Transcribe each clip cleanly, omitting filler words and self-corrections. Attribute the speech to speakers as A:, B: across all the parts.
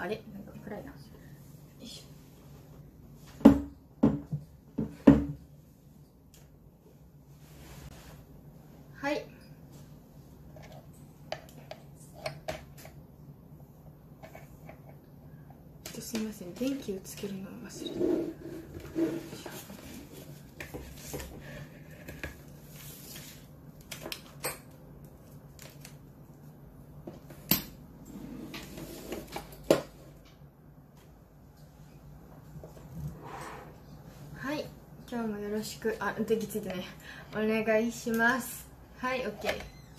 A: あれなんか暗いな。よいしょ。はい。すみません、電気をつけるのを忘れて。はい、今日もよろしく、電気ついてない。お願いします。はい、OK。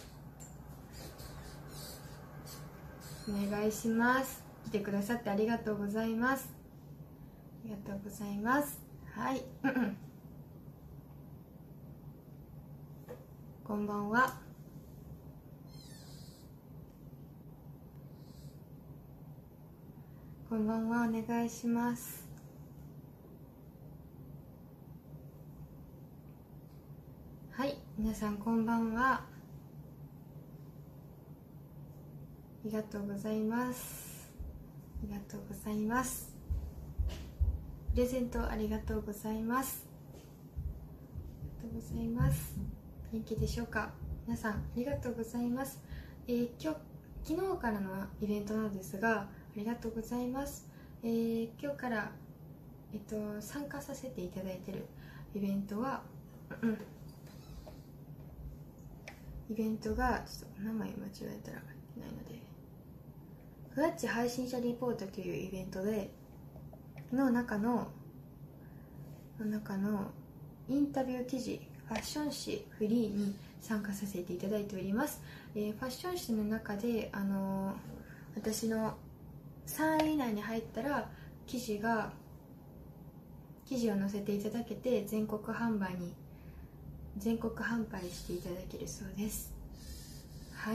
A: お願いします。来てくださってありがとうございます。ありがとうございます。はい。こんばんは。こんばんは、お願いします。はい、皆さんこんばんは。ありがとうございます。ありがとうございます。プレゼントありがとうございます。ありがとうございます。元気でしょうか。皆さんありがとうございます。昨日からのイベントなんですが、ありがとうございます。今日から、参加させていただいているイベントは、イベントがちょっと名前間違えたらいけないので、ふわっち配信者リポートというイベントでの中のインタビュー記事、ファッション誌フリーに参加させていただいております。ファッション誌の中で、私の3位以内に入ったら記事を載せていただけて全国販売していただけるそうです。はい、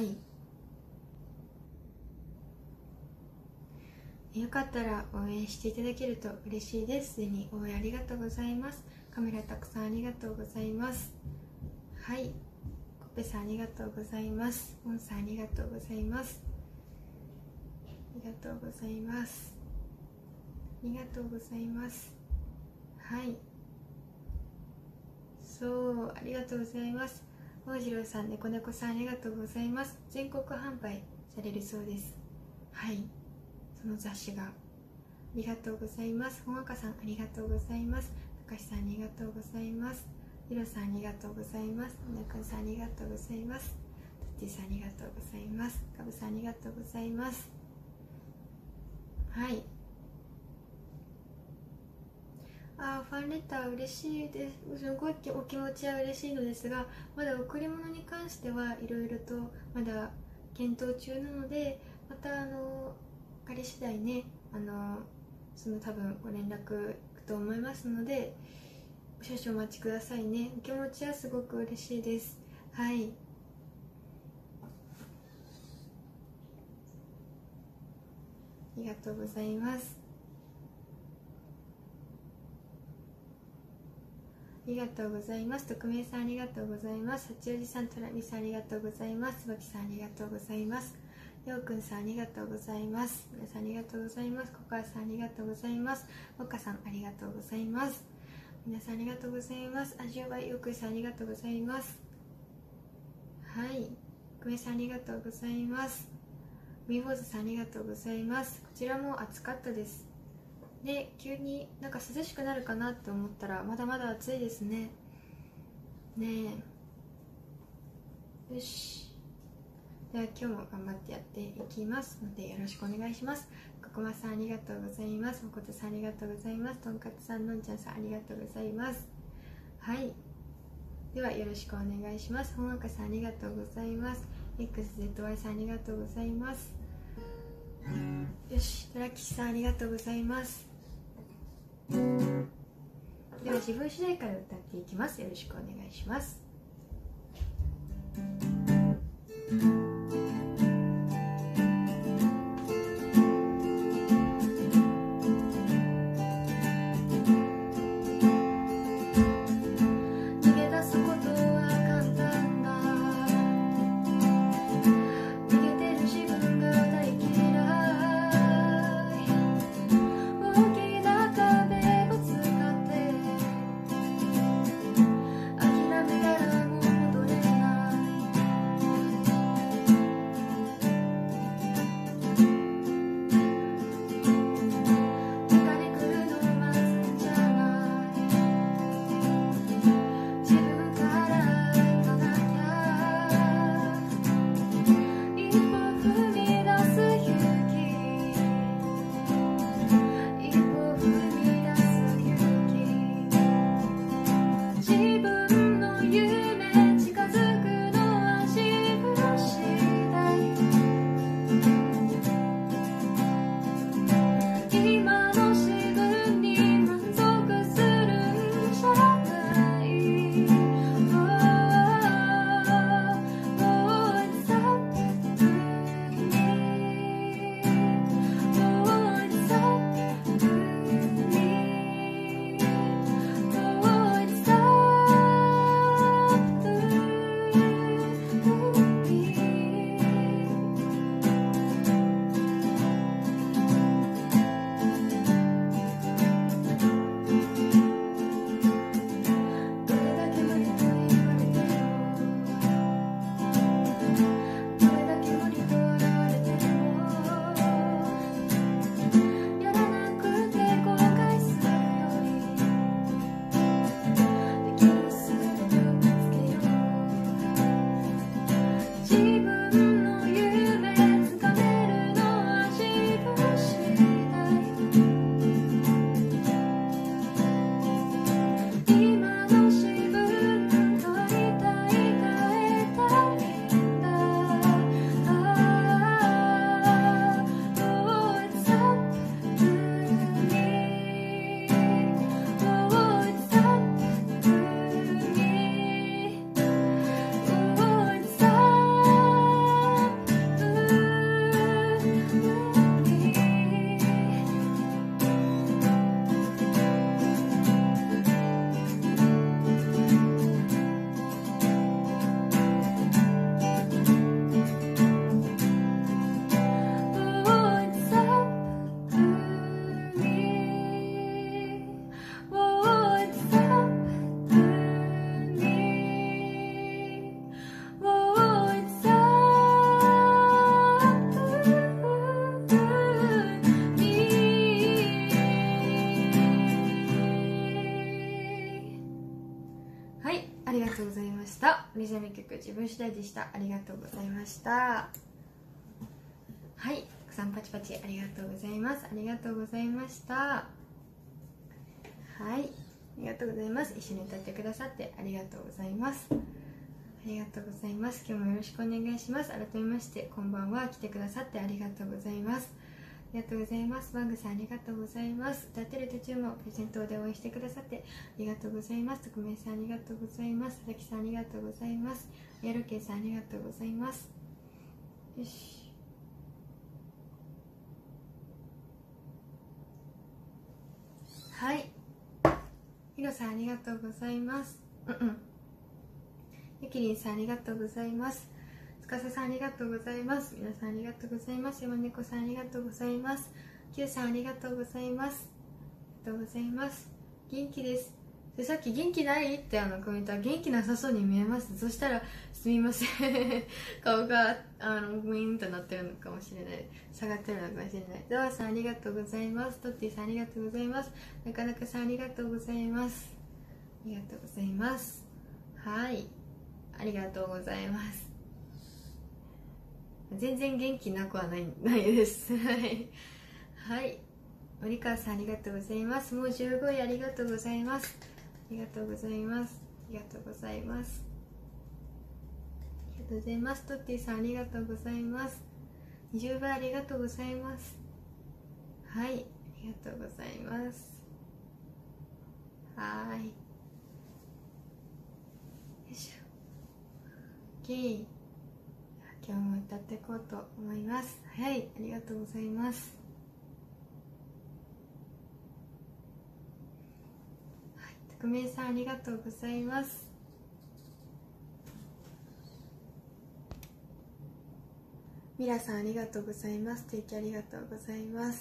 A: よかったら応援していただけると嬉しいです。すでに応援ありがとうございます。カメラたくさんありがとうございます。はい、コペさんありがとうございます。モンさんありがとうございます。ありがとうございます。ありがとうございます。はい、ありがとうございます。大次郎さん、猫猫さんありがとうございます。全国販売されるそうです。はい、その雑誌が。ありがとうございます。ほんわかさんありがとうございます。たかしさんありがとうございます。ひろさんありがとうございます。なくんさんありがとうございます。とっちーさんありがとうございます。かぶさんありがとうございます。はい、ファンレター嬉しいです。すごいお気持ちは嬉しいのですが、まだ贈り物に関してはいろいろとまだ検討中なので、また仮次第ね、多分ご連絡いくと思いますので、少々お待ちくださいね。お気持ちはすごく嬉しいです。はい、ありがとうございます。ありがとうございます。匿名さんありがとうございます。八王子さん、トラミさんありがとうございます。椿さんありがとうございます。ようくんさんありがとうございます。皆さんありがとうございます。コカさんありがとうございます。モカさんありがとうございます。皆さんありがとうございます。アジオバイよくんさんありがとうございます。はい、匿名さんありがとうございます。ミーボーズさんありがとうございます。こちらも暑かったです。で、急になんか涼しくなるかなって思ったらまだまだ暑いですね。ねえ、よし。では今日も頑張ってやっていきますのでよろしくお願いします。ここまさんありがとうございます。もことさんありがとうございます。とんかつさん、のんちゃんさんありがとうございます。はい、ではよろしくお願いします。ほんわかさんありがとうございます。 XZY さんありがとうございます。よし、トラキシさんありがとうございます。では自分次第から歌っていきます。よろしくお願いします。逃げてる自分が大嫌い。 りがとうございました。オリジナル曲自分次第でした。ありがとうございました。はい、たくさんパチパチありがとうございます。ありがとうございました。はい、ありがとうございます。一緒に歌ってくださってありがとうございます。ありがとうございます。今日もよろしくお願いします。改めましてこんばんは。来てくださってありがとうございます。ありがとうございます。バングさんありがとうございます。歌ってる途中もプレゼントで応援してくださってありがとうございます。匿名さんありがとうございます。佐々木さんありがとうございます。やるけいさんありがとうございます。よし。はい。ひろさんありがとうございます。ゆきりんさんありがとうございます。つかささんありがとうございます。皆さんありがとうございます。山猫さんありがとうございます。きゅうさんありがとうございます。ありがとうございます。元気です。でさっき元気ないってコメントは元気なさそうに見えます。そしたらすみません顔がグイーンとなってるのかもしれない、下がってるのかもしれない。ドアさんありがとうございます。トッティさんありがとうございます。なかなかさんありがとうございます。ありがとうございます。はい、ありがとうございます。全然元気なくはないですはい、森川さんありがとうございます。もう15位ありがとうございます。ありがとうございます。ありがとうございます。ありがとうございます。トッティさんありがとうございます。20倍ありがとうございます。はい、ありがとうございます。はい、よいしょ。 OK、今日も歌っていこうと思います。はい、ありがとうございます。はい、匿名さんありがとうございます。ミラさんありがとうございます。提供ありがとうございます。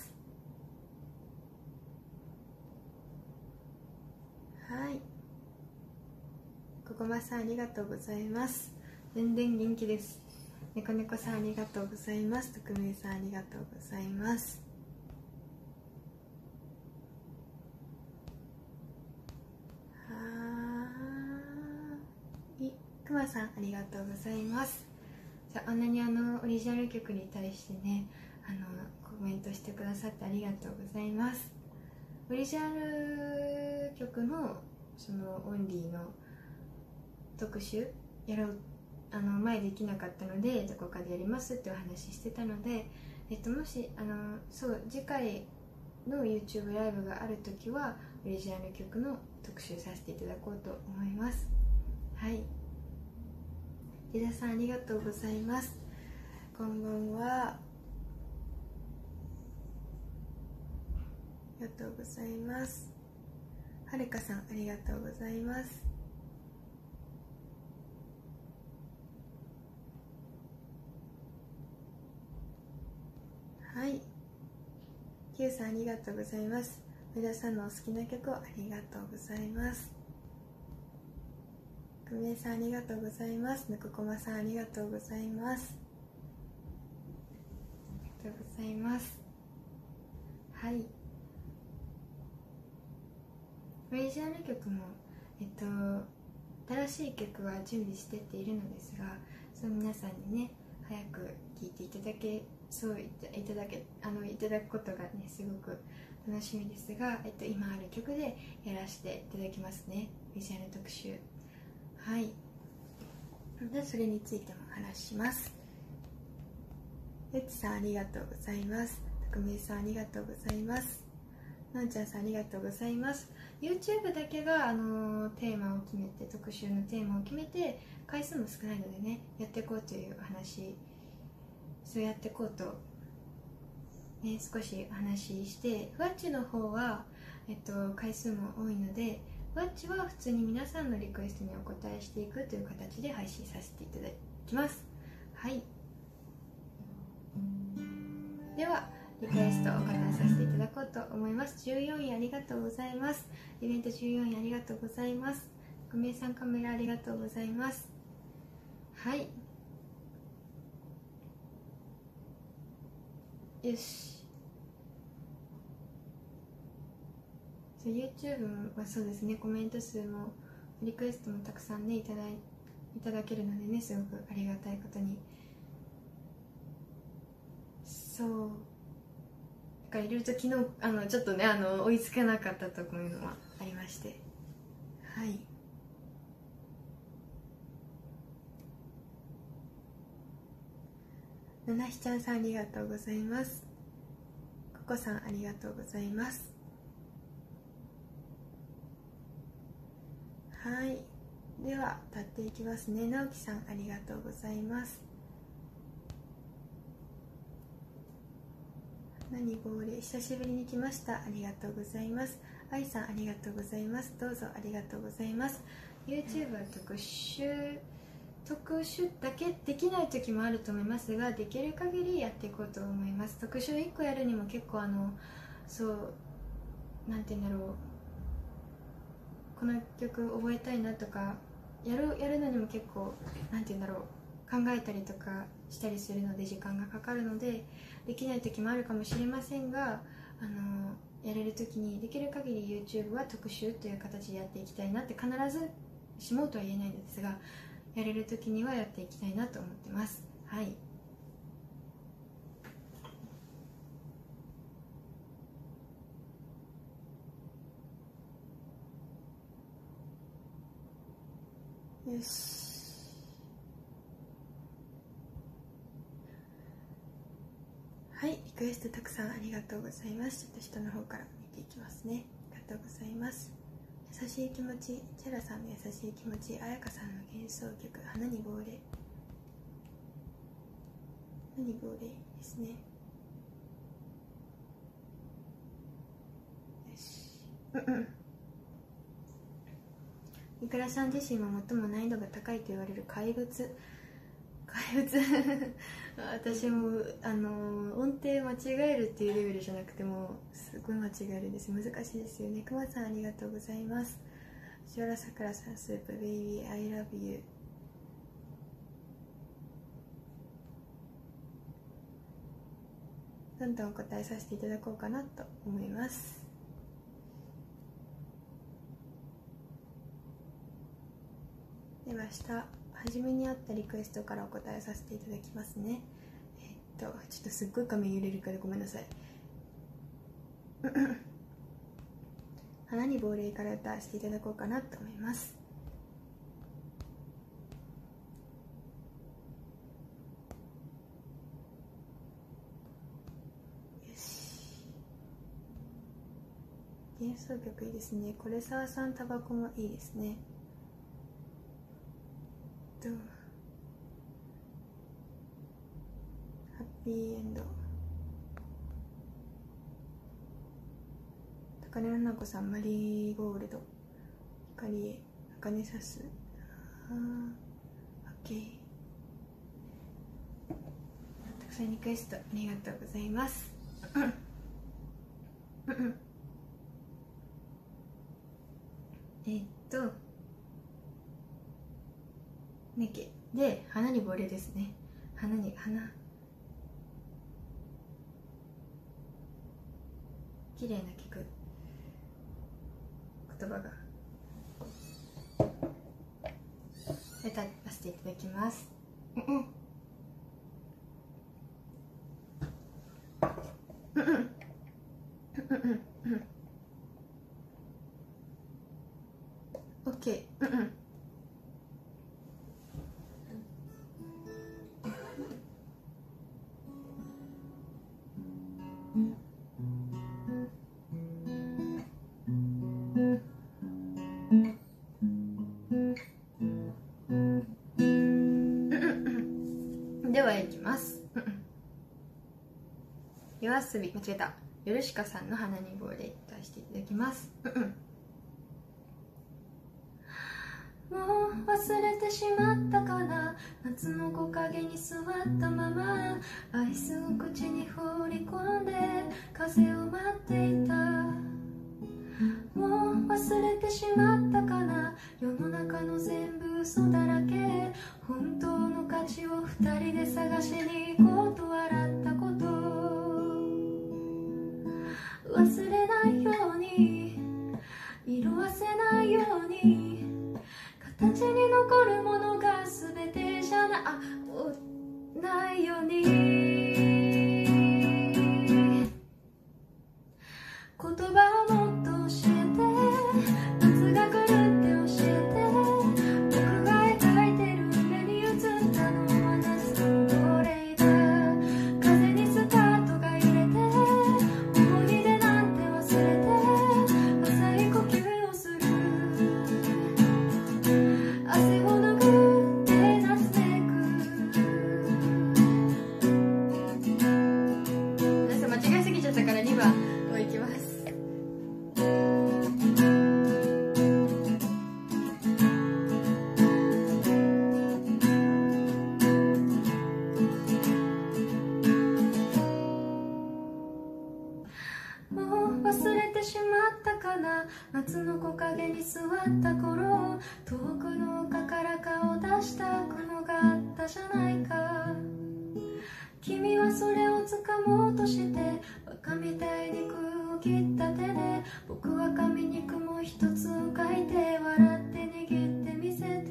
A: はい、ここまさんありがとうございます。全然元気です。猫猫さんありがとうございます。匿名さんありがとうございます。はい、くまさんありがとうございます。じゃあ、あんなにオリジナル曲に対してねコメントしてくださってありがとうございます。オリジナル曲のそのオンリーの特集やろう、前できなかったのでどこかでやりますってお話ししてたので、もしそう次回の YouTube ライブがあるときはオリジナル曲の特集させていただこうと思います。はい、リダさんありがとうございます。こんばんは。ありがとうございます。はるかさんありがとうございます。はい、きゅうさんありがとうございます。上田さんのお好きな曲をありがとうございます。くめさんありがとうございます。ぬくこまさんありがとうございます。ありがとうございます。はい、オリジナル曲も新しい曲は準備してっているのですが、その皆さんにね早く聴いていただけそういただくことがねすごく楽しみですが、今ある曲でやらせていただきますね、オリジナル特集。はい、でそれについても話します。ゆちさんありがとうございます。たくめいさんありがとうございます。のんちゃんさんありがとうございます。 YouTube だけがテーマを決めて、特集のテーマを決めて回数も少ないのでねやっていこうという話、そうやっていこうと、ね、少しお話しして、ふわっちの方は、回数も多いので、ふわっちは普通に皆さんのリクエストにお答えしていくという形で配信させていただきます。はい、ではリクエストをお答えさせていただこうと思います。14位ありがとうございます。イベント14位ありがとうございます。ごめいさんカメラありがとうございます。はい、よし。YouTube はそうですね、コメント数もリクエストもたくさんねいただけるのでね、すごくありがたいことに。そうだからいろいろと昨日ちょっとね追いつかなかったところもありまして、はい。ななひちゃんさんありがとうございます。ここさんありがとうございます。はい、では立っていきますね。直樹さんありがとうございます。何ぼうれ久しぶりに来ました、ありがとうございます。愛さんありがとうございます。どうぞありがとうございます。 YouTube は特集だけできない時もあると思いますが、できる限りやっていこうと思います。特集1個やるにも結構そうなんて言うんだろう、この曲覚えたいなとかやるのにも結構なんて言うんだろう、考えたりとかしたりするので時間がかかるので、できない時もあるかもしれませんが、やれる時にできる限り YouTube は特集という形でやっていきたいなって、必ずしもうとは言えないのですが、やれる時にはやっていきたいなと思ってます。はい。よし、はい、リクエストたくさんありがとうございます。ちょっと下の方から見ていきますね。ありがとうございます。優しい気持ち、チャラさんの優しい気持ち、彩香さんの幻想曲、花に亡霊、花に亡霊ですね。よし、いくらさん自身も最も難易度が高いと言われる怪物私も音程間違えるっていうレベルじゃなくてもすごい間違えるんです。難しいですよね。くまさんありがとうございます。藤原さくらさんスープベイビー I love you。 どんどんお答えさせていただこうかなと思います。では下初めにあったリクエストからお答えさせていただきますね。ちょっとすっごい画面揺れるからごめんなさい。花に亡霊から歌わせていただこうかなと思います。よし、幻想曲いいですね。これ沢さんタバコもいいですね。ハッピーエンド、高根々子さんマリーゴールド、光へ茜さす、オッケー。たくさんリクエストありがとうございます。ねけで花に亡霊ですね。花綺麗な曲、言葉が歌わせていただきます。オッケー。ではいきます。夜遊び間違えた、ヨルシカさんの花に亡霊出していただきます。もう忘れてしまったかな、夏の木陰に座ったままアイスを口に放り込んで風を待っていた。もう忘れてしまったかな、世の中の全部嘘だらけ、本当の価値を二人で探しに行こうと笑ったこと、忘れないように色褪せないように形に残るものが全てじゃないように言葉をもっと教えて夏が来るって教えて僕が描いてる目に映ったのは夏のボレイだ風にスカートが揺れて思い出なんて忘れて浅い呼吸をする汗を拭って夏めく皆さん間違いすぎちゃったから2番いきます。もう忘れてしまったかな夏の木陰に座った頃遠くの丘から顔出した雲があったじゃないか君はそれを掴もうとしてバカみたいに空を切った手で僕は紙に雲一つを書いて笑って握ってみせて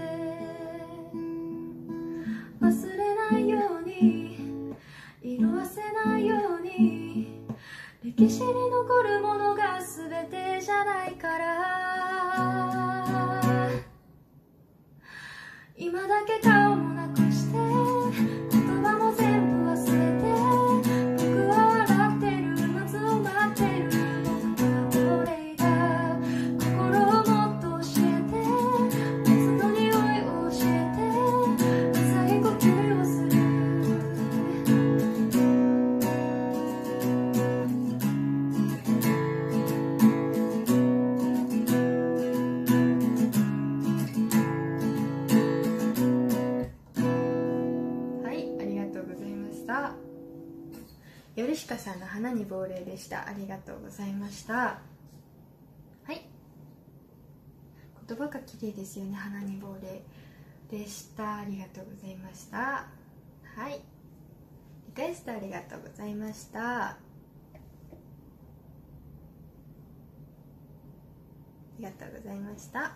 A: 忘れないように色褪せないように歴史に残るものが全てじゃないから今だけ顔もなくして言葉も全部忘れて僕は笑ってる夏を待ってる僕は俺が心をもっと教えて夏の匂いを教えて浅い呼吸をするよりしかさんの花に亡霊でした。ありがとうございました。はい、言葉が綺麗ですよね。花に亡霊でした。ありがとうございました。はい、リクエストありがとうございました。ありがとうございました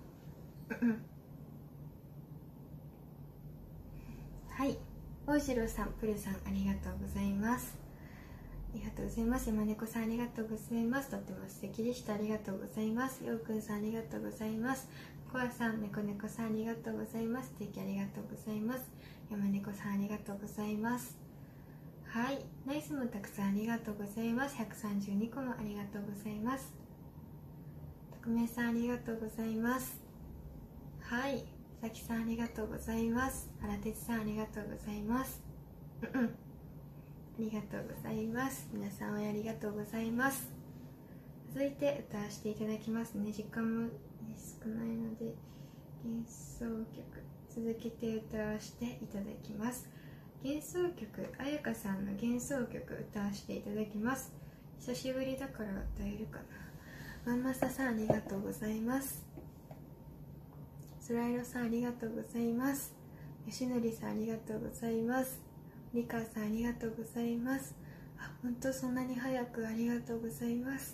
A: はい、大次郎さん、プルさん、ありがとうございます。ありがとうございます。山猫さん、ありがとうございます。とっても素敵でした。ありがとうございます。ようくんさん、ありがとうございます。コアさん、猫猫さん、ありがとうございます。素敵、ありがとうございます。山猫さん、ありがとうございます。はい、ナイスもたくさんありがとうございます。132個もありがとうございます。匿名さん、ありがとうございます。はい、さきさん、ありがとうございます。原哲さん、ありがとうございます。ありがとうございます。皆さんありがとうございます。続いて歌わせていただきますね。時間も少ないので幻想曲続けて歌わせていただきます。幻想曲、彩香さんの幻想曲歌わせていただきます。久しぶりだから歌えるかな。まんまささん、ありがとうございます。スライロさん、ありがとうございます。よしのりさん、ありがとうございます。リカさん、ありがとうございます。本当そんなに早くありがとうございます。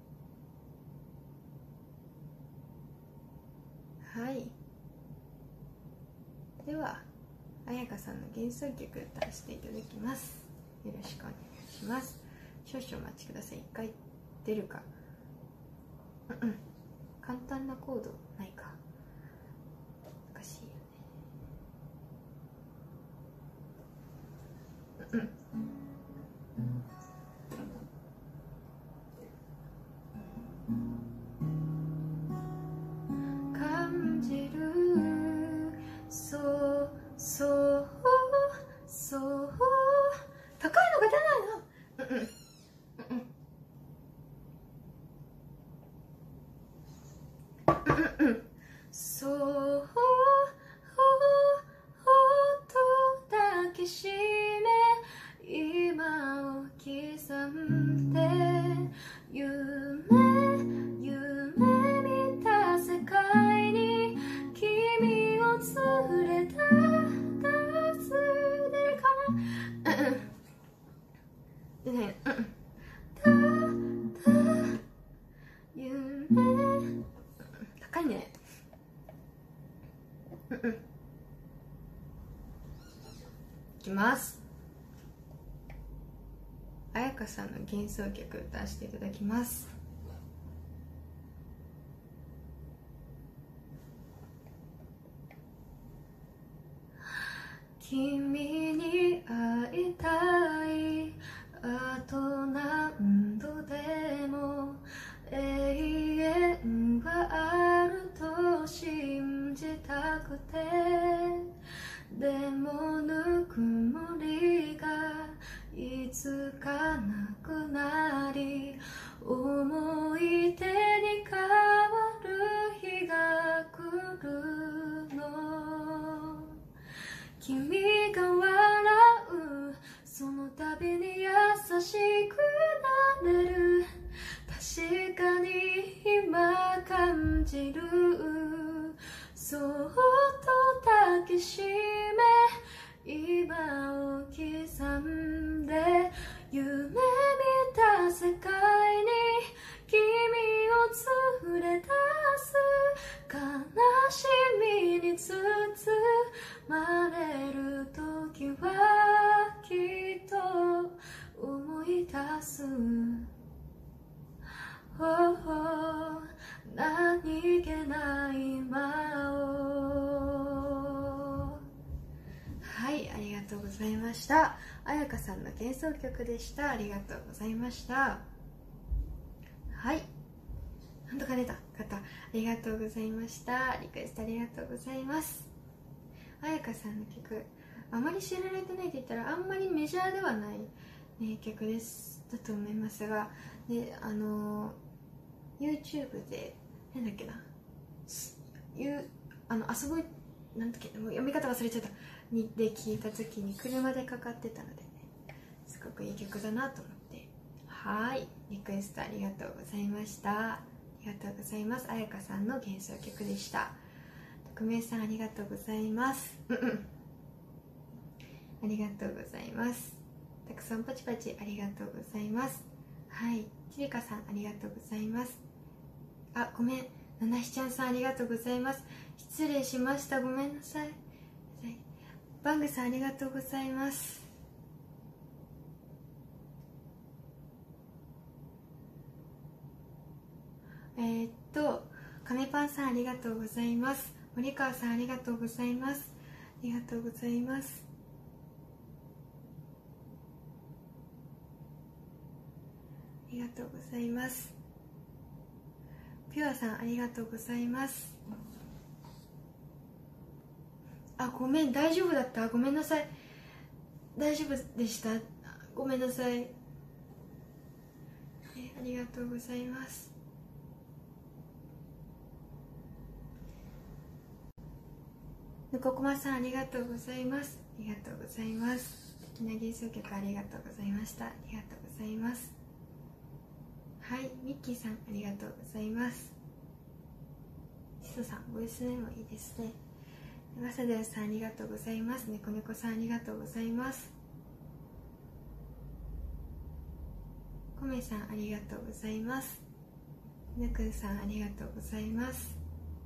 A: はい、では彩香さんの幻想曲歌わせていただきます。よろしくお願いします。少々お待ちください。一回出るか簡単なコードないか、難しいよね。感じる、そうそうそう高いのが出ないの。そう音だけしめ今を刻んで夢見た世界に君を連れ出す出るかな。出ない。夢いきます。彩香さんの幻想曲歌わせていただきます。君に会いたい、あと何度でも永遠はあると信じたくて、でもぬくもりがいつかなくなり、思い出に変わる日が来るの。君が笑うその度に優しくなれる、確かに今感じる。そっと抱きしめ今を刻んで、夢見た世界に君を連れ出す。悲しみに包まれる時はきっと思い出す。何気ない今を。はい、ありがとうございました。彩香さんの幻想曲でした。ありがとうございました。はい、なんとか出た方、ありがとうございました。リクエストありがとうございます。彩香さんの曲、あまり知られてないって言ったらあんまりメジャーではない、ね、曲だと思いますが、でYouTube でなんだっけな、遊ぶなんだっけ、もう読み方忘れちゃったで聞いた時に車でかかってたのでね、すごくいい曲だなと思って、はい、リクエストありがとうございました。ありがとうございます。彩香さんの幻想曲でした。匿名さんありがとうございます。ありがとうございます。たくさんパチパチありがとうございます。はい、ちりかさんありがとうございます。あ、ごめん、ななひちゃんさんありがとうございます。失礼しました、ごめんなさい。バングさんありがとうございます。亀パンさんありがとうございます。森川さんありがとうございます。ありがとうございます。ありがとうございます。ピュアさんありがとうございます。あ、ごめん、大丈夫だった、ごめんなさい、大丈夫でした、ごめんなさい。ありがとうございます。ぬここまさんありがとうございます。ありがとうございます。素敵な幻想曲ありがとうございました。ありがとうございます。はい、ミッキーさんありがとうございます。シソさんボイスメモいいですね。マサデルさんありがとうございます。ねこねこさんありがとうございます。コメさんありがとうございます。ぬくんさんありがとうございます。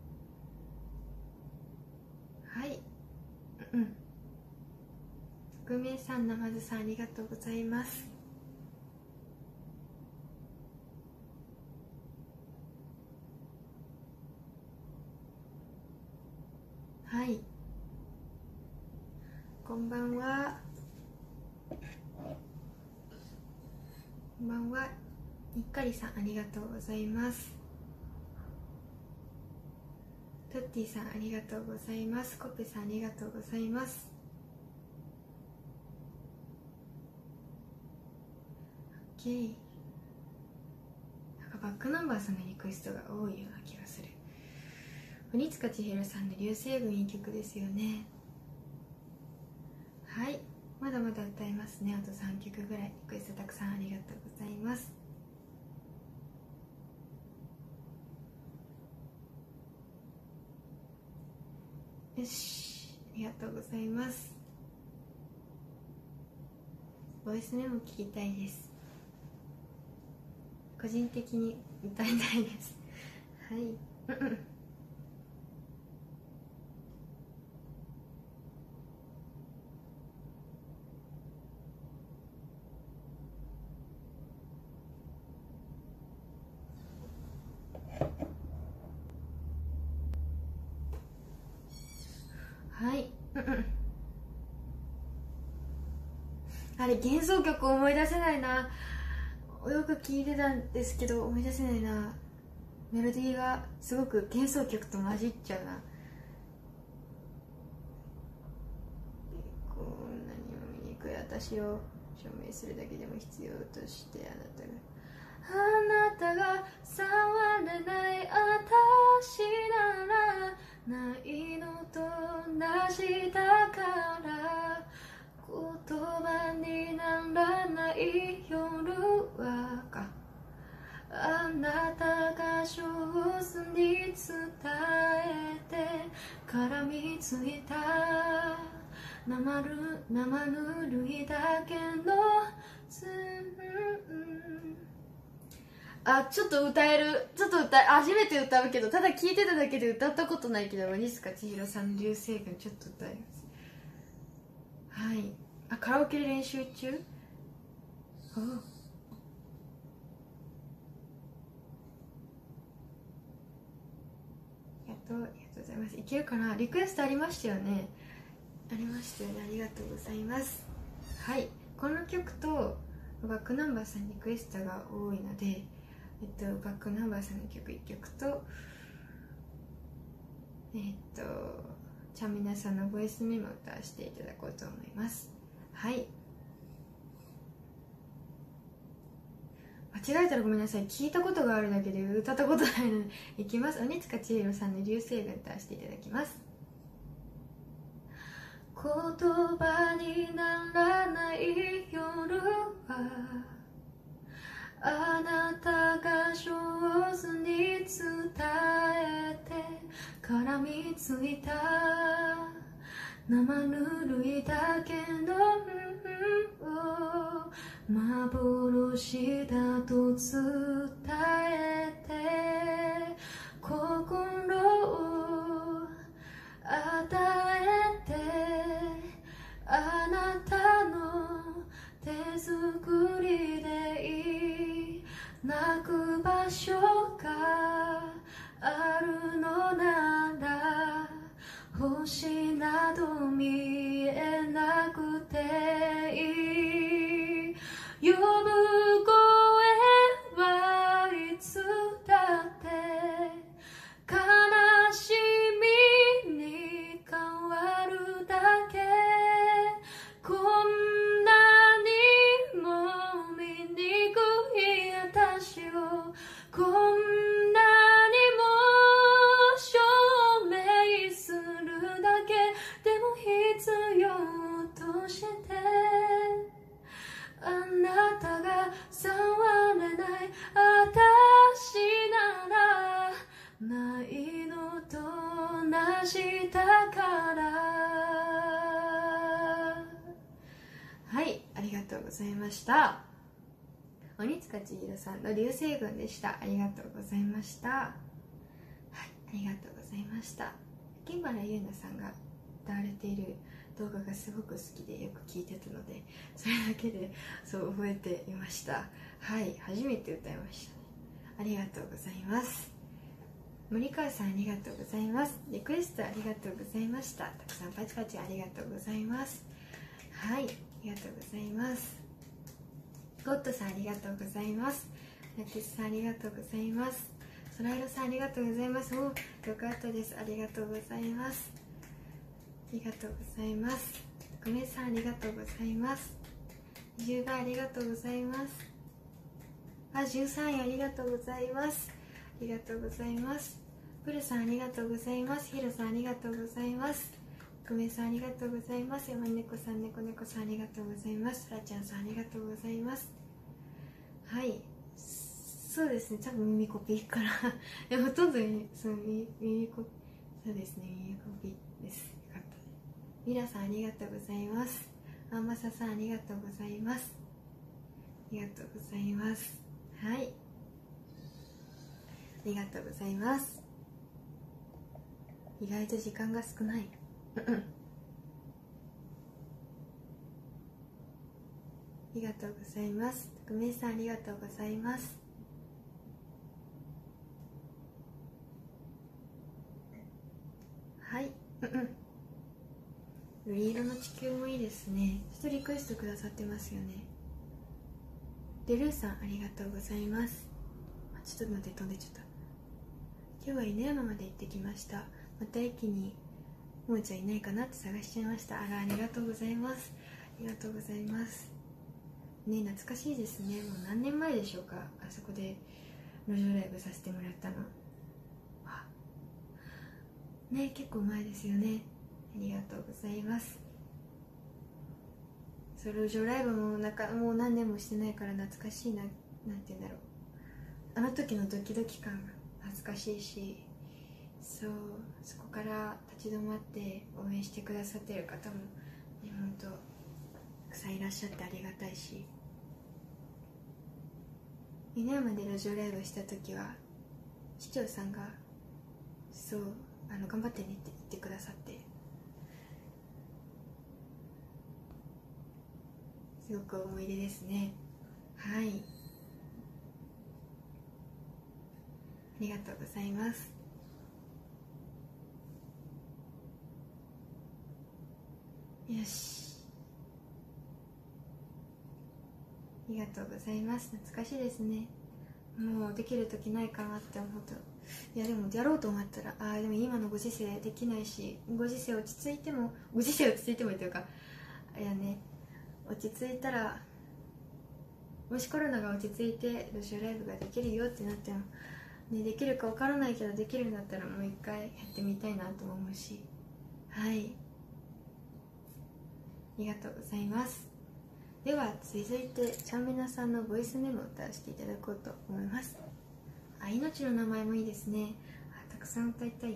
A: はい、匿名さん、なまずさんありがとうございます。はい、こんばんは。こんばんは。にっかりさんありがとうございます。トッティさんありがとうございます。コッペさんありがとうございます。オッケー。なんかバックナンバーさんのリクエストが多いような気がする。鬼塚千尋さんの流星群いい曲ですよね。はい、まだまだ歌いますね。あと3曲ぐらい。リクエストたくさんありがとうございます。よし、ありがとうございます。ボイスメモ聞きたいです。個人的に歌いたいです。はいあれ幻想曲思い出せないな。よく聞いてたんですけど思い出せないな。メロディーがすごく幻想曲と混じっちゃうな。こんなにも醜い私を証明するだけでも必要としてあなたが触れない私ならないのと同じだから言葉にならない夜はあなたが上手に伝えて絡みついた生ぬるいだけのちょっと歌える。初めて歌うけど、ただ聞いてただけで歌ったことないけど、鬼塚千尋さんの流星群ちょっと歌います。はい。カラオケで練習中？ありがとうございます。いけるかな。リクエストありましたよね。ありがとうございます。はい。この曲とバックナンバーさんリクエストが多いので、バックナンバーさんの曲1曲とちゃんみなさんのボイスメモを歌わせていただこうと思います。はい。間違えたらごめんなさい。聞いたことがあるだけで歌ったことないのでいきます。鬼塚千尋さんの流星群歌わせていただきます。言葉にならない夜はあなたが上手に伝えて絡みついた生ぬるいだけの幻だと伝えて心を与えてあなたの手作りでいい泣く場所があるのなら星など見えなくていい呼ぶ声はいつだって悲しみに変わるだけこんなにも醜い私をこんなにも証明するだけでも必要としてあなたが触れない私ならないのと同じだからはい、ありがとうございました。鬼塚千尋さんの流星群でした。ありがとうございました。はい、ありがとうございました。木原優奈さんが歌われている動画がすごく好きでよく聞いてたのでそれだけでそう覚えていました。はい、初めて歌いましたね。ありがとうございます。森川さんありがとうございます。リクエストありがとうございました。たくさんパチパチありがとうございます。はい、ありがとうございます。ゴッドさんありがとうございます。ナキスさんありがとうございます。ソライロさんありがとうございます。お、よかったです。ありがとうございます。ありがとうございます。ごめんさんありがとうございます。10番ありがとうございます。13位ありがとうございます。ありがとうございます。プルさんありがとうございます。ヒロさんありがとうございます。ごめんさんありがとうございます。山猫さん、猫猫さんありがとうございます。ラちゃんさんありがとうございます。はい、そうですね、多分耳コピかなでもほとんどそう耳コピ、そうですね、耳コピです。よかったね。ミラさんありがとうございます。あんまささんありがとうございます。ありがとうございます。はい、ありがとうございます。意外と時間が少ないありがとうございます。徳明さんありがとうございます。はい瑠璃色の地球もいいですね。ちょっとリクエストくださってますよね。でルーさんありがとうございます。ちょっと待って、飛んでちゃった。今日は犬山まで行ってきました。また駅にももちゃんいないかなって探しちゃいました。あら、ありがとうございます。ありがとうございますね。懐かしいですね。もう何年前でしょうか、あそこで路上ライブさせてもらったの。ね、結構前ですよね。ありがとうございます。そう、路上ライブももう何年もしてないから懐かしいな。なんて言うんだろう、あの時のドキドキ感が懐かしいし、そこから立ち止まって応援してくださってる方もね、ほんとたくさんいらっしゃってありがたいし、犬山で路上ライブした時は市長さんが頑張ってねって言ってくださって、すごく思い出ですね。はい、ありがとうございます。よし、ありがとうございます。懐かしいですね。もうできる時ないかなって思うと、いやでもやろうと思ったら、でも今のご時世できないし、ご時世落ち着いてもというか、いやね、落ち着いたら、もしコロナが落ち着いて路上ライブができるよってなっても、ね、できるか分からないけど、できるんだったらもう一回やってみたいなと思うし、はい、ありがとうございます。では続いてちゃんみなさんのボイスメモを歌わせていただこうと思います。命の名前もいいですね。たくさん歌いたい。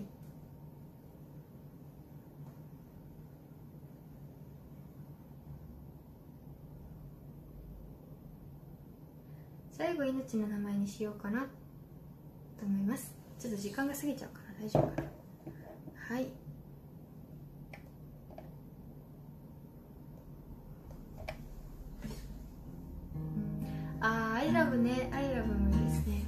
A: 最後命の名前にしようかなと思います。ちょっと時間が過ぎちゃうかな、大丈夫かな。はい、アイラブね、アイラブもいいですね。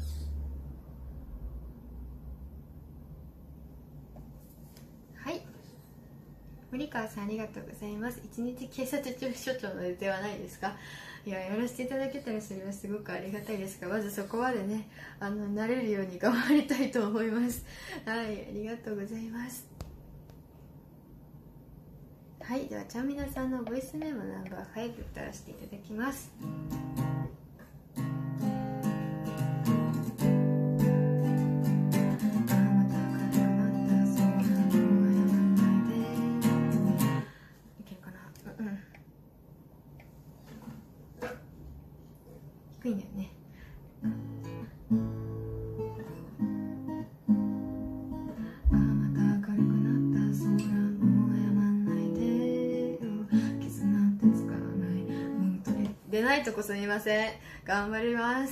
A: はい、森川さんありがとうございます。一日警察署長の予定はないですか？いや、やらせていただけたらそれはすごくありがたいですが、まずそこまでね、なれるように頑張りたいと思います。はい、ありがとうございます。はい、ではちゃんみなさんのボイスメモナンバー5歌わせていただきます。低いんだよね。出ないとこすみません。頑張ります。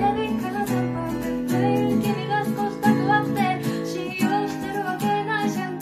A: 君が少しだけあって信用してるわけないじゃん。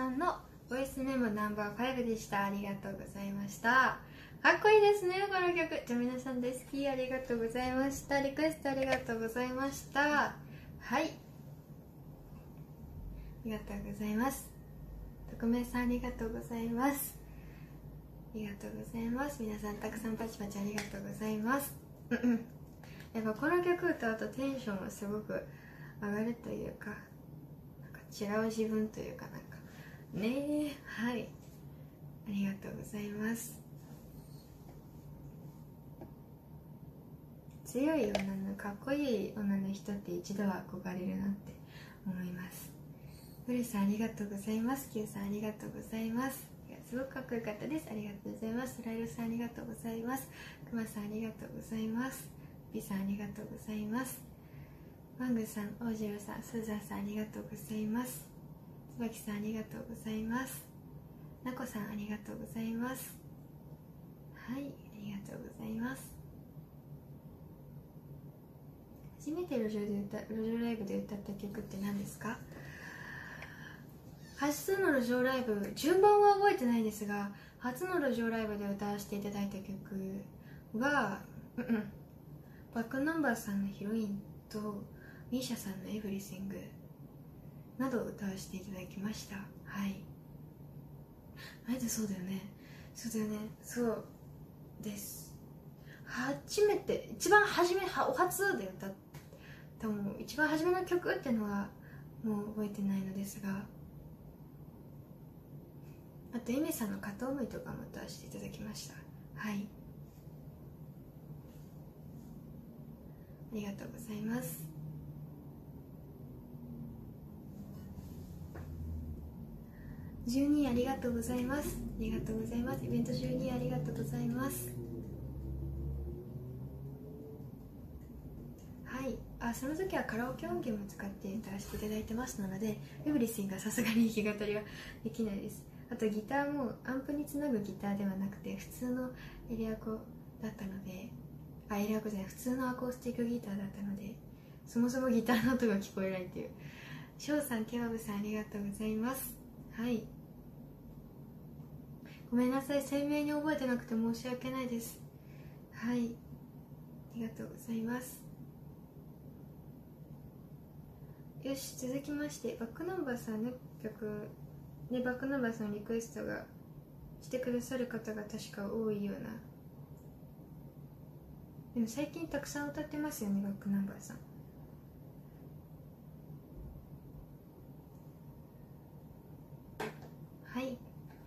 A: さんのボイスメモナンバー5でした。ありがとうございました。かっこいいですね、この曲。じゃあ皆さん大好き、ありがとうございました。リクエストありがとうございました。はい、ありがとうございます。匿名さんありがとうございます。ありがとうございます。皆さんたくさんパチパチありがとうございます。やっぱこの曲歌うとテンションがすごく上がるというか、なんか違う自分というか、なんかねえ、はい、ありがとうございます。強い女のかっこいい女の人って一度は憧れるなって思います。ブルさんありがとうございます。キューさんありがとうございます。すごくかっこよかったです。ありがとうございます。ライルさんありがとうございます。クマさんありがとうございます。ビさんありがとうございます。マングさん、オージロさん、スーザンさんありがとうございます。つばきさんありがとうございます。なこさんありがとうございます。はい、ありがとうございます。初めて路上ライブで歌った曲って何ですか？初の路上ライブ、順番は覚えてないですが、初の路上ライブで歌わせていただいた曲が、バックナンバーさんのヒロインとミーシャさんのエブリシングなどを歌わせていただきました。はい、マジでそうだよね、そうだよね、そうです。初めて、一番初め、お初で歌ったもう一番初めの曲っていうのはもう覚えてないのですが、あとエミさんの片思いとかも歌わせていただきました。はい、ありがとうございます。12ありがとうございます。ありがとうございます。イベント12ありがとうございます。はい、その時はカラオケ音源も使って歌わせていただいてますので、エブリシンがさすがに弾き語りはできないです。あとギターもアンプにつなぐギターではなくて普通のエリアコだったので、エリアコじゃない、普通のアコースティックギターだったので、そもそもギターの音が聞こえないっていう。ショウさん、ケバブさんありがとうございます。はい、ごめんなさい、鮮明に覚えてなくて申し訳ないです。はい、ありがとうございます。よし、続きましてバックナンバーさんの曲で、バックナンバーさんのリクエストがしてくださる方が確か多いような。でも最近たくさん歌ってますよね、バックナンバーさん。はい、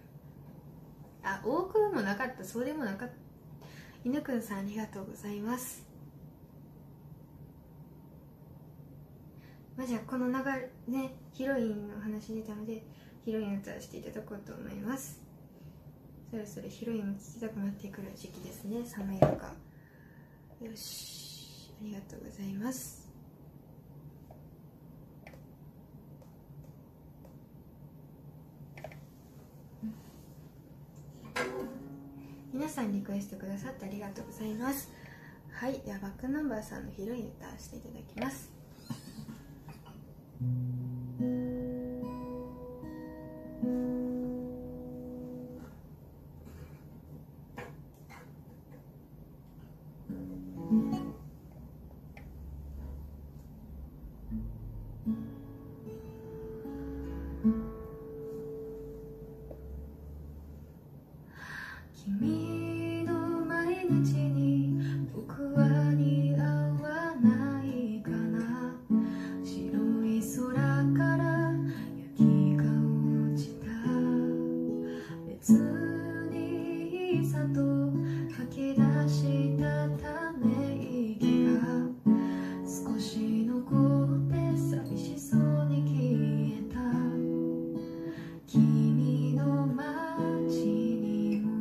A: 多くもなかった、そうでもなかった。犬くんさんありがとうございます。じゃあこの流れね、ヒロインの話出たのでヒロインを歌わせていただこうと思います。そろそろヒロインも聴きたくなってくる時期ですね、寒い中。よし、ありがとうございます。皆さんリクエストくださってありがとうございます。はい、ではバックナンバーさんのヒロイン歌わせていただきます。君の毎日に僕は似合わないかな、白い空から雪が落ちた、別にいざと吐き出したため息が少し残って寂しそうに消えた、君の街にも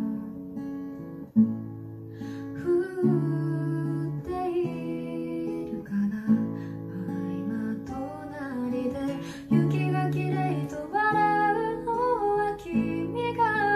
A: 降っているかな、今隣で雪がきれいと笑うのは君が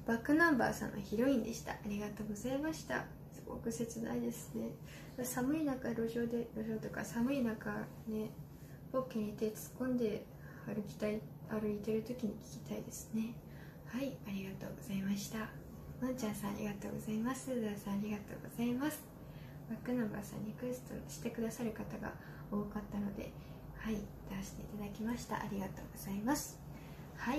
A: バックナンバーさんのヒロインでした。ありがとうございました。すごく切ないですね。寒い中路上とか寒い中ね、ポッケに手突っ込んで歩いてる時に聞きたいですね。はい、ありがとうございました。のんちゃんさんありがとうございます。うださんありがとうございます。バックナンバーさんリクエストしてくださる方が多かったので、はい、出していただきました。ありがとうございます。はい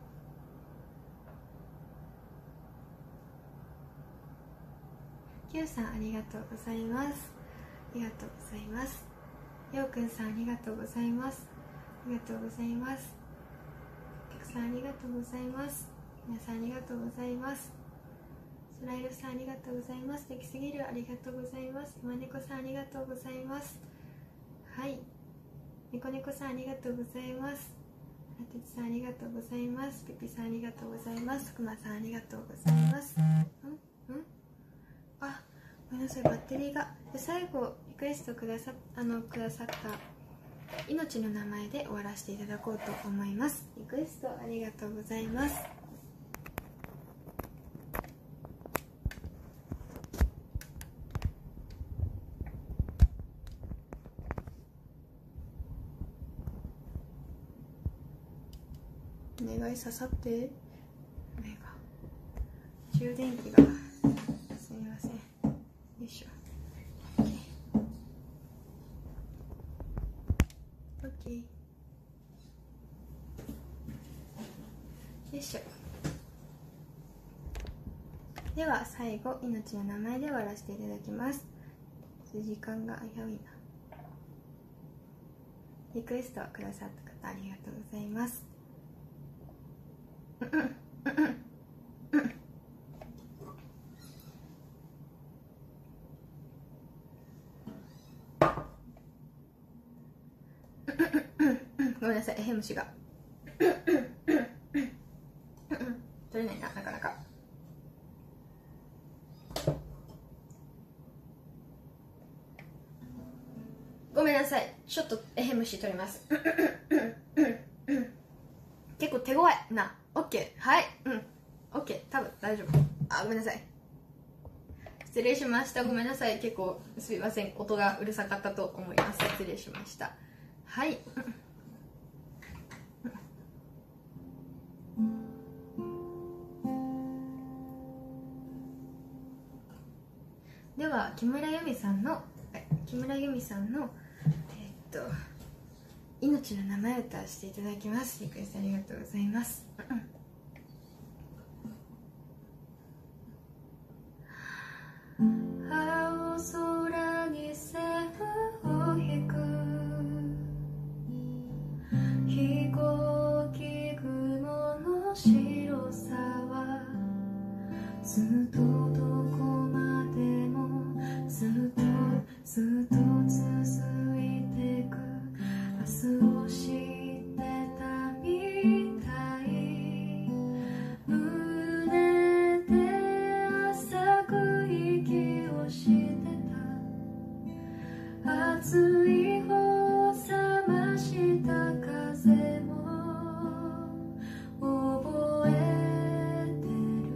A: 、Q さんありがとうございます。ありがとうございます。ようくんさんありがとうございます。ありがとうございます。お客さんありがとうございます。皆さんありがとうございます。ソライロさんありがとうございます。できすぎるありがとうございます。まねこさんありがとうございます。はい、ねこねこさんありがとうございます。なてつさんありがとうございます。ピピさんありがとうございます。くまさんありがとうございます。あ、ごめんなさい、バッテリーが。で最後リクエストくださった命の名前で終わらせていただこうと思います。リクエストありがとうございます。お願い刺さって。目が充電器がすみません。よいしょ。 OK よいしょ。では最後命の名前で終わらせていただきます。時間が危ういな。リクエストくださった方ありがとうございます。ごめんなさい、ヘムシが取れないな、なかなか。ごめんなさい、ちょっとヘムシ取ります結構手強いな。 OK、 はい、OK、 多分大丈夫。あ、ごめんなさい、失礼しました。ごめんなさい、結構すいません、音がうるさかったと思います。失礼しました。はい、では木村由美さんの命の名前を歌わせていただきます。リクエストありがとうございます。青空に線を引く飛行機雲の白さはずっとどこまでもずっと続いてく明日を知ってたみたい。胸で浅く息をしてた。熱い方冷ました風も覚えてる。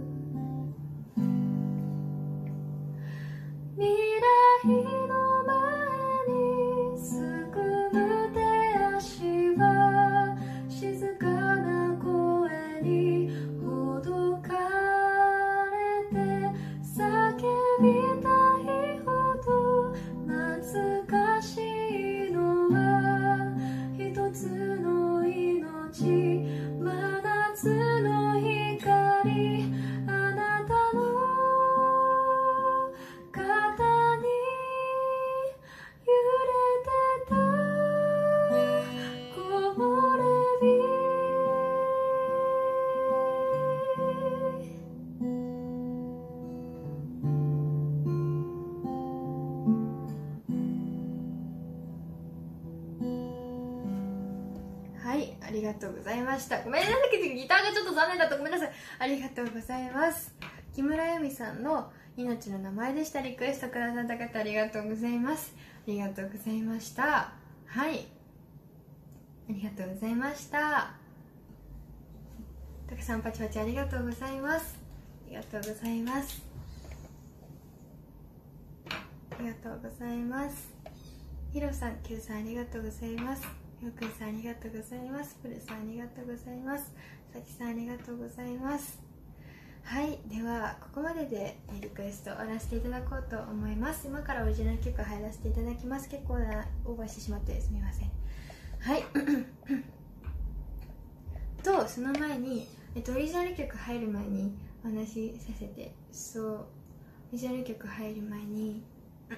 A: 未来の前にすくむ手足は静かな声にほどかれて叫びたいほど懐かしいのは一つの命、真夏の光、あなたの肩に揺れてた木漏れ日。はい、ありがとうございました。ごめんなさい、ギターがちょっと残念だった。ごめんなさい。ありがとうございます。木村由美さんの命の名前でした。リクエストくださった方ありがとうございます。ありがとうございました。はい、ありがとうございました。たかくさんパチパチありがとうございます。ありがとうございます。ありがとうございます。ヒロさん、キュウさんありがとうございます。ヨウくんさんありがとうございます。プルさんありがとうございます。サキさんありがとうございます。はい、ではここまででリクエストを終わらせていただこうと思います。今からオリジナル曲入らせていただきます。結構なオーバーしてしまってすみません。はいとその前に、オリジナル曲入る前にお話しさせて、オリジナル曲入る前にオ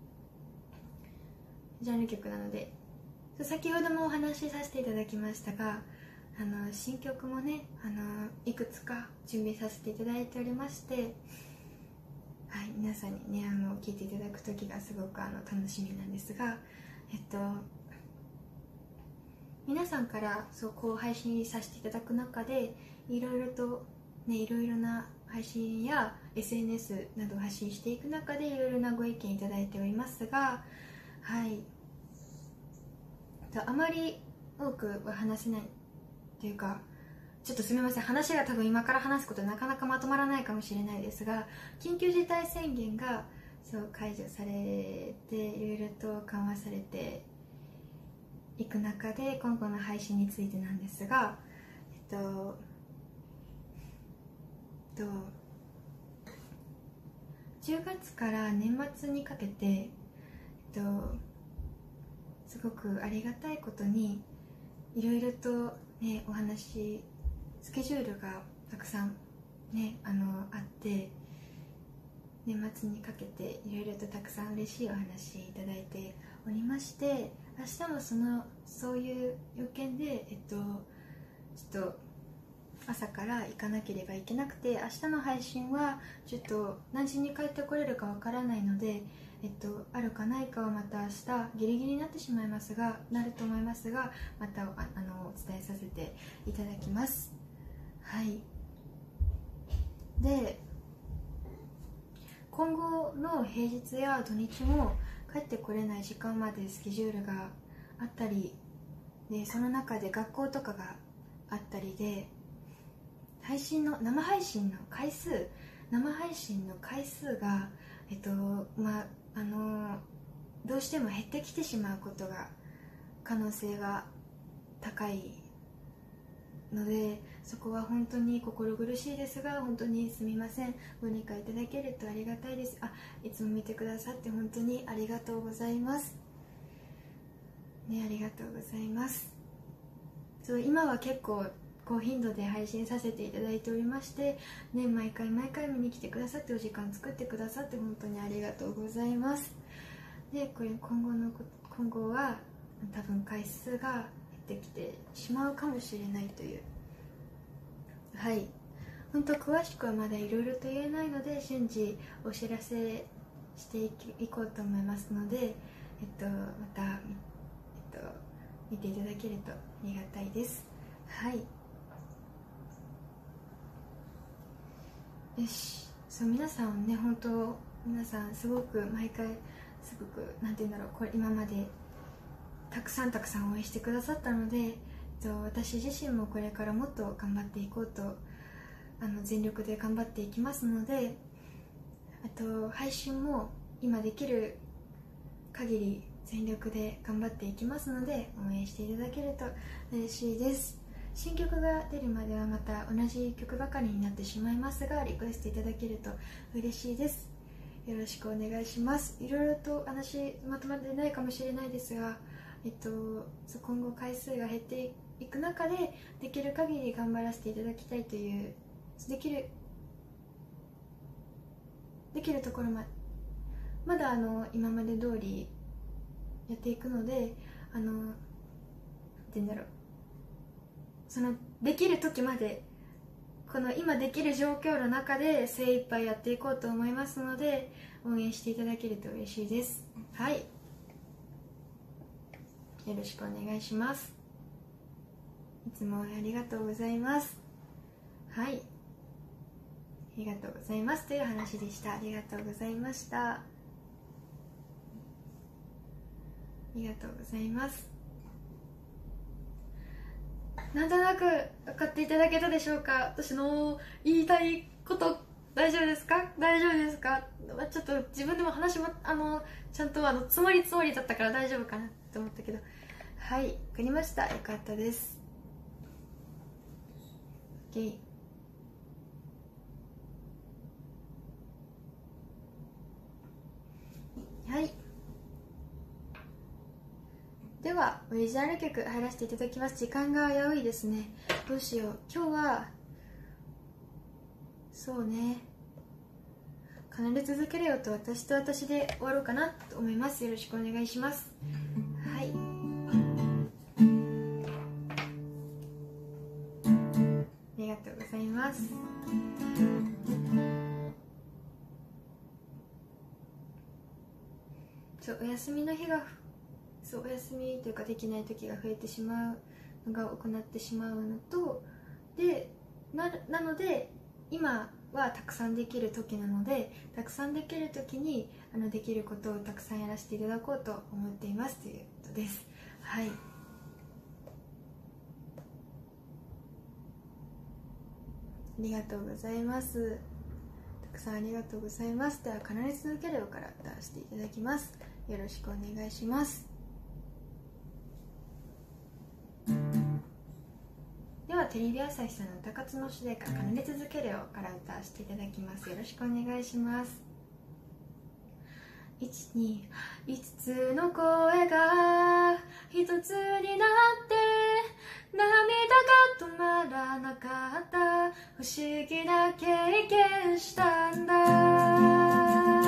A: リジナル曲なので、先ほどもお話しさせていただきましたが、新曲もね、いくつか準備させていただいておりまして、はい、皆さんにね聴いていただく時がすごく楽しみなんですが、皆さんからこう配信させていただく中でいろいろとね、いろいろな配信や SNS などを発信していく中でいろいろなご意見いただいておりますが、はい、あまり多くは話せないというか、ちょっとすみません、話が多分今から話すことなかなかまとまらないかもしれないですが、緊急事態宣言が解除されていろいろと緩和されていく中で今後の配信についてなんですが、10月から年末にかけて、すごくありがたいことにいろいろとね、お話スケジュールがたくさんねあって年末にかけていろいろとたくさん嬉しいお話いただいておりまして、明日もそういう要件でちょっと朝から行かなければいけなくて、明日の配信はちょっと何時に帰ってこれるかわからないので、あるかないかはまた明日ギリギリになってしまいますが、なると思いますが、またお伝えさせていただきます。はい。で、今後の平日や土日も帰ってこれない時間までスケジュールがあったりで、その中で学校とかがあったりで、生配信の回数がどうしても減ってきてしまうことが可能性が高いので、そこは本当に心苦しいですが、本当にすみません。ご理解いただけるとありがたいです。いつも見てくださって本当にありがとうございますね。ありがとうございます。今は結構高頻度で配信させていただいておりまして、ね、毎回見に来てくださってお時間作ってくださって本当にありがとうございます。で、これ今後は多分回数が減ってきてしまうかもしれないという、はい、本当詳しくはまだいろいろと言えないので順次お知らせしていこうと思いますので、また、見ていただけるとありがたいです。はい、よし。皆さんね、本当皆さんすごく毎回すごくなんて言うんだろう、これ今までたくさん応援してくださったので、私自身もこれからもっと頑張っていこうと全力で頑張っていきますので、配信も今できる限り全力で頑張っていきますので、応援していただけると嬉しいです。新曲が出るまではまた同じ曲ばかりになってしまいますが、リクエストいただけると嬉しいです。よろしくお願いします。いろいろと話まとまってないかもしれないですが、今後回数が減っていく中でできる限り頑張らせていただきたいという、できるところまだ今まで通りやっていくので、なんて言うんだろう、できる時までこの今できる状況の中で精一杯やっていこうと思いますので、応援していただけると嬉しいです。はい、よろしくお願いします。いつもありがとうございます。はい、ありがとうございますという話でした。ありがとうございました。ありがとうございます。 なんとなく分かっていただけたでしょうか。私の言いたいこと大丈夫ですか？大丈夫ですか？ちょっと自分でも話もちゃんとつもりだったから大丈夫かなって思ったけど、はい、分かりました。よかったです。 OK。 はい、ではオリジナル曲入らせていただきます。時間が危ういですね。どうしよう。今日はそうね、離れ続けるよと私と私で終わろうかなと思います。よろしくお願いします。はい、ありがとうございます。お休みの日がお休みというかできない時が増えてしまうのが行ってしまうのとで なので今はたくさんできる時なので、たくさんできる時にできることをたくさんやらせていただこうと思っていますということです。はい、ありがとうございます。たくさんありがとうございます。では必ず続けるよから歌わせていただきます。よろしくお願いします。ではテレビ朝日さんの歌活の主題歌「離れ続けるよ」から歌わせていただきます。よろしくお願いします。1、2、5つの声が一つになって涙が止まらなかった不思議な経験したんだ。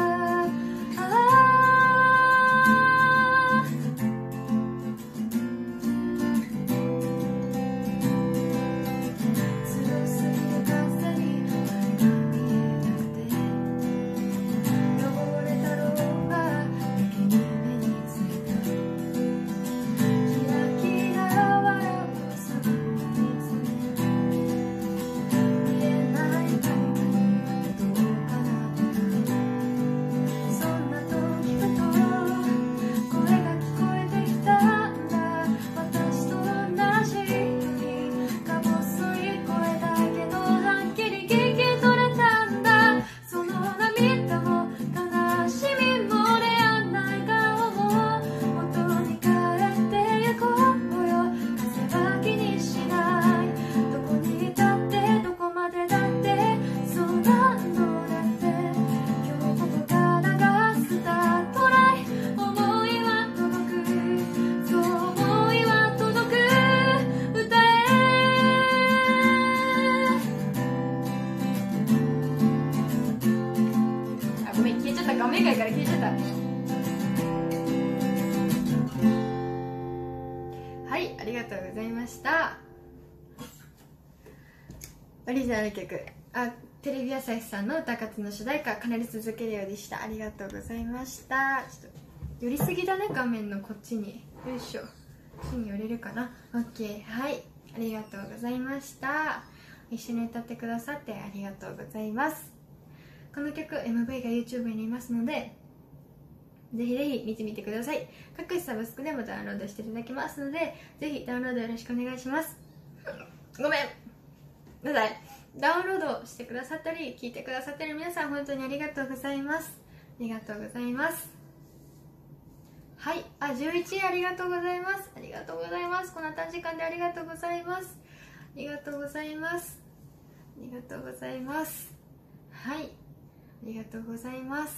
A: 画面外から聞いちゃった。はい、ありがとうございました。オリジナル曲テレビ朝日さんの歌活の主題歌「離れ続けるよ」でした。ありがとうございました。ちょっと寄りすぎだね、画面のこっちに。よいしょ、こっちに寄れるかな。 OK。 はい、ありがとうございました。一緒に歌ってくださってありがとうございます。この曲 MV が YouTube にありますのでぜひぜひ見てみてください。各種サブスクでもダウンロードしていただけますので、ぜひダウンロードよろしくお願いします。ごめんなさい。ダウンロードしてくださったり聞いてくださってる皆さん、本当にありがとうございます。ありがとうございます。はい、11位ありがとうございます。ありがとうございます。この短時間でありがとうございます。ありがとうございます。ありがとうございます。はい、ありがとうございます。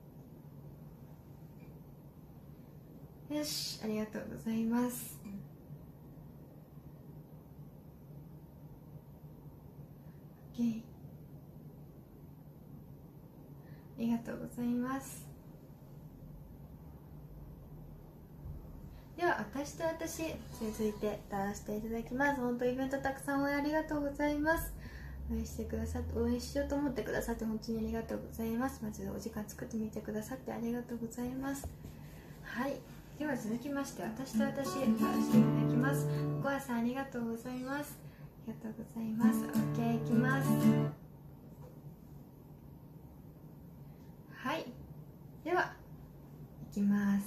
A: よし、ありがとうございます。OK。ありがとうございます。では私と私続いて歌わせていただきます。本当イベントたくさん応援ありがとうございます。応援してくださって、応援しようと思ってくださって本当にありがとうございます。まずお時間作ってみてくださってありがとうございます。はい、では続きまして私と私歌わせていただきます。コアさんありがとうございます。ありがとうございます。 OK、 いきます。はい、ではいきます。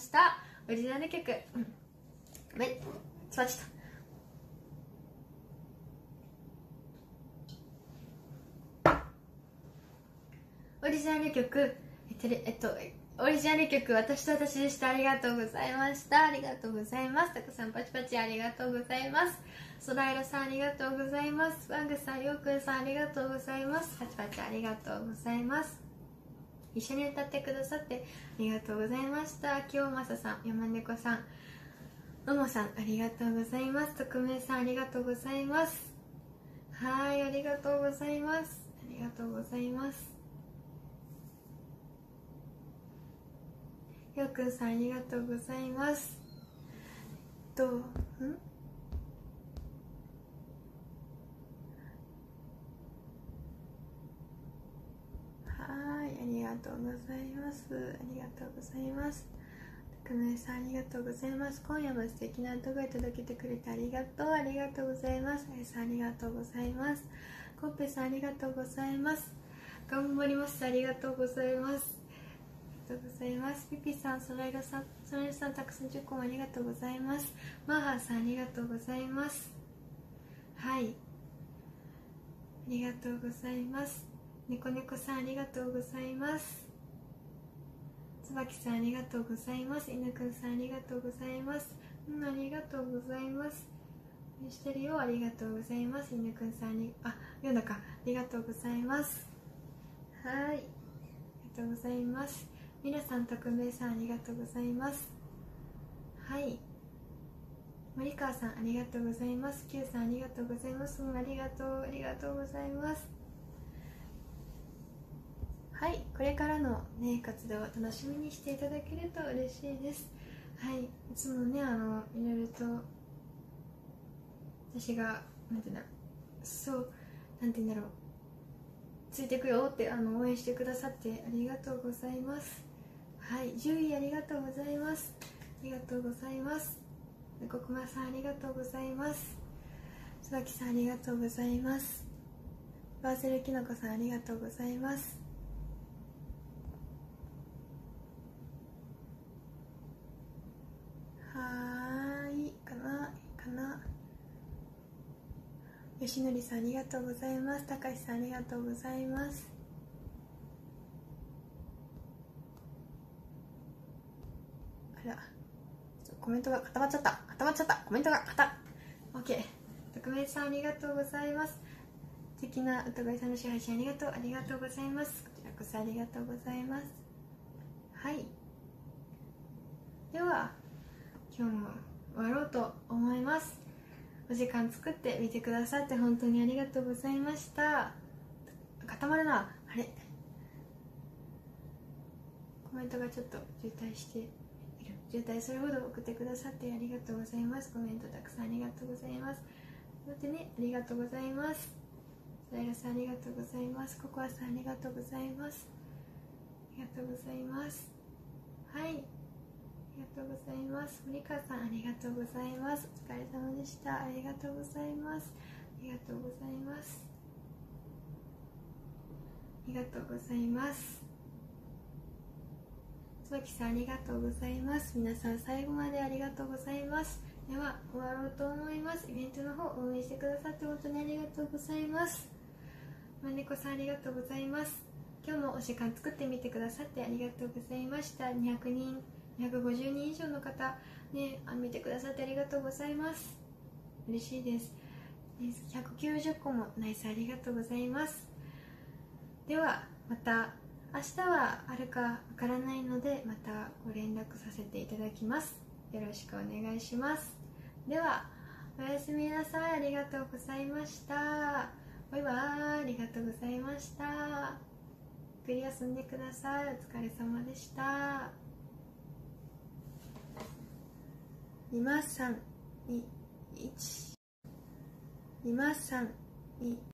A: した。オリジナル曲、ごめん、つばちゃった。オリジナル曲、オリジナル曲、私と私でした。ありがとうございました。ありがとうございます。たくさんパチパチありがとうございます。ソライロさんありがとうございます。ワングさん、ヨーくんさんありがとうございます。パチパチありがとうございます。一緒に歌ってくださってありがとうございました。清正さん、山猫さん、ももさんありがとうございます。匿名さんありがとうございます。はい、ありがとうございます。ありがとうございます。ようくんさんありがとうございます。はい、ありがとうございます。ありがとうございます。匿名さんありがとうございます。今夜も素敵な歌声届けてくれてありがとう。ありがとうございます。あやさんありがとうございます。コッペさんありがとうございます。頑張ります。ありがとうございます。ありがとうございます。ピピさん、ソライロさん、たくさん10個もありがとうございます。マーハーさんありがとうございます。はい、ありがとうございます。猫猫さんありがとうございます。椿さんありがとうございます。犬くんさんありがとうございます。ありがとうございます。してるよ、ありがとうございます。犬くんさん読んだか、ありがとうございます。はい、ありがとうございます。皆さん、匿名さんありがとうございます。はい、森川さんありがとうございます。Q さんありがとうございます。ありがとう、ありがとうございます。はい、これからのね活動を楽しみにしていただけると嬉しいです。はい、いつもねいろいろと私がなんていうんだろう、なんていうんだろう、ついてくよって応援してくださってありがとうございます。はい、10位ありがとうございます。ありがとうございます。こくまさんありがとうございます。椿さんありがとうございます。バーセルきのこさんありがとうございます。はーい、かな吉典さんありがとうございます。たかしさんありがとうございます。あら、コメントが固まっちゃった。コメントがOK。匿名さんありがとうございます。素敵な歌声さんの支配信ありがとうございます。こちらこそありがとうございます。はい、では今日も終わろうと思います。お時間作ってみてくださって本当にありがとうございました。固まるな、あれ、コメントがちょっと渋滞している。渋滞するほど送ってくださってありがとうございます。コメントたくさんありがとうございます。そしてね、ありがとうございます。サイラさんありがとうございます。ココアさんありがとうございます。ありがとうございます。はい、ありがとうございます。森川さんありがとうございます。お疲れ様でした。ありがとうございます。ありがとうございます。ありがとうございます。椿さんありがとうございます。皆さん最後までありがとうございます。では終わろうと思います。イベントの方応援してくださって本当にありがとうございます。まねこさんありがとうございます。今日もお時間作ってみてくださってありがとうございました。200人250人以上の方ね、見てくださってありがとうございます。嬉しいです。190個もナイスありがとうございます。ではまた明日はあるかわからないのでまたご連絡させていただきます。よろしくお願いします。ではおやすみなさい。ありがとうございました。バイバーイ。ありがとうございました。ゆっくり休んでください。お疲れ様でした。2、3、2、1、2、3、2